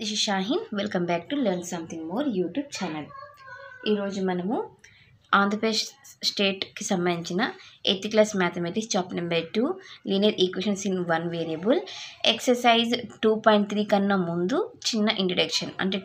This is Shaheen. Welcome back to learn something more YouTube channel. ఈరోజు మనము ఆంధ్రప్రదేశ్ స్టేట్కి సంబంధించిన 8th class mathematics chapter number 2 linear equations in one variable exercise 2.3 కన్నా ముందు చిన్న ఇంట్రడక్షన్, అంటే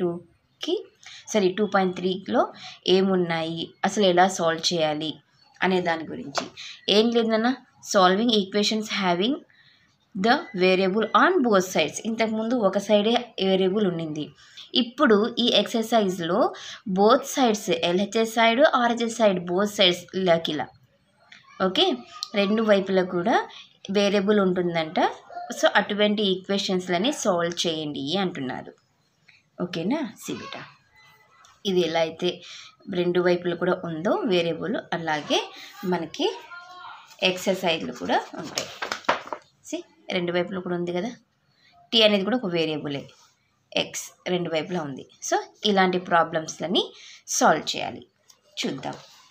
2.3లో ఏమున్నాయి, అసలు ఎలా సాల్వ్ చేయాలి అనే దాని గురించి. ఏం లేదన్నా, solving equations having the variable on both sides. ఇంతకుముందు ఒక సైడే వేరియబుల్ ఉండింది. ఇప్పుడు ఈ ఎక్సర్సైజ్లో both sides, LHS side, RHS side, both sides ఇలా ఓకే, రెండు వైపులా కూడా వేరియబుల్ ఉంటుందంట. సో అటువంటి ఈక్వేషన్స్లని సాల్వ్ చేయండి అంటున్నారు. ఓకేనా సిబిటా, ఇది ఎలా అయితే రెండు వైపులు కూడా ఉందో వేరియబుల్, అలాగే మనకి ఎక్సర్సైజ్లు కూడా ఉంటాయి. రెండు వైపులు కూడా ఉంది కదా, టీ అనేది కూడా ఒక వేరియబులే, ఎక్స్ రెండు వైపులా ఉంది. సో ఇలాంటి ప్రాబ్లమ్స్లని సాల్వ్ చేయాలి, చూద్దాం.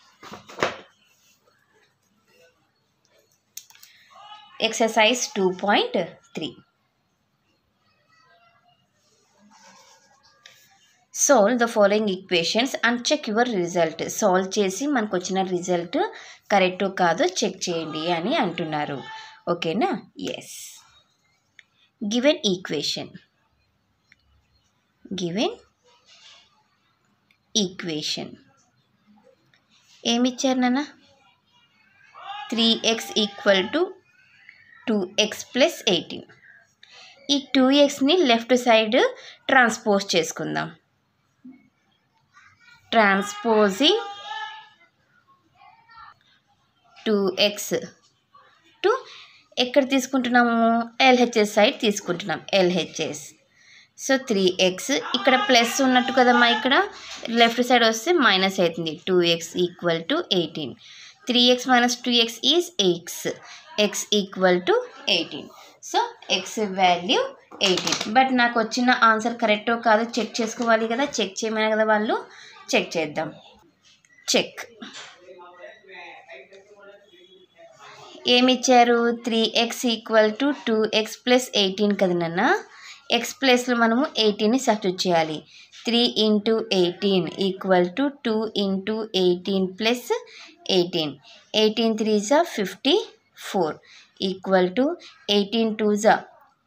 Exercise 2.3. Solve the following equations and check your result. Solve చేసి మనకు వచ్చిన రిజల్ట్ కరెక్టో కాదో చెక్ చేయండి అని అంటున్నారు. ఓకేనా, ఎస్. గివెన్ ఈక్వేషన్ ఏమిచ్చారు నాన్న? 3x = 2x + 18. ఈ 2xని లెఫ్ట్ సైడ్ ట్రాన్స్పోజ్ చేసుకుందాం. ట్రాన్స్పోజింగ్ 2x టు ఎక్కడ తీసుకుంటున్నాము? ఎల్హెచ్ఎస్ సైడ్ తీసుకుంటున్నాం, ఎల్హెచ్ఎస్. సో 3x ఇక్కడ ప్లస్ ఉన్నట్టు కదమ్మా, ఇక్కడ లెఫ్ట్ సైడ్ వస్తే మైనస్ అవుతుంది. 2x = 18. 3x - 2x is x = 18. So x value 18. But నాకు వచ్చిన ఆన్సర్ కరెక్టో కాదో చెక్ చేసుకోవాలి కదా, చెక్ చేయమని కదా వాళ్ళు. చెక్ చేద్దాం. చెక్ ఏమిచ్చారు? 3x = 2x + 18 కదా నాన్న. ఎక్స్ ప్లేస్లో మనము 18ని సబ్స్టిట్యూట్ చేయాలి. 3 × 18 = 2 × 18 + 18. 18 3s are 54 = 18 2s are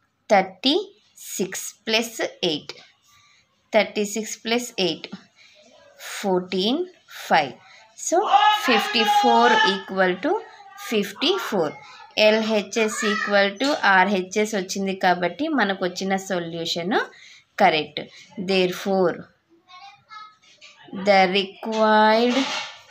36 + 8. 36 + 8 14 5. So 54 = 54. LHS = RHS వచ్చింది కాబట్టి మనకు వచ్చిన solution correct. Therefore the required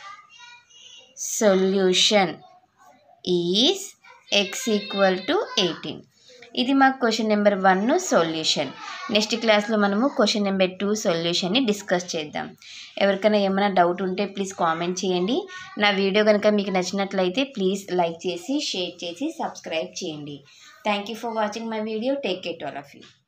solution is x = 18. ఇది మా క్వశ్చన్ నెంబర్ 1 సొల్యూషన్. నెక్స్ట్ క్లాస్లో మనము క్వశ్చన్ నెంబర్ 2 సొల్యూషన్ని డిస్కస్ చేద్దాం. ఎవరికైనా ఏమైనా డౌట్ ఉంటే ప్లీజ్ కామెంట్ చేయండి. నా వీడియో కనుక మీకు నచ్చినట్లయితే ప్లీజ్ లైక్ చేసి, షేర్ చేసి, సబ్స్క్రైబ్ చేయండి. Thank you for watching my video. Take care to all of you.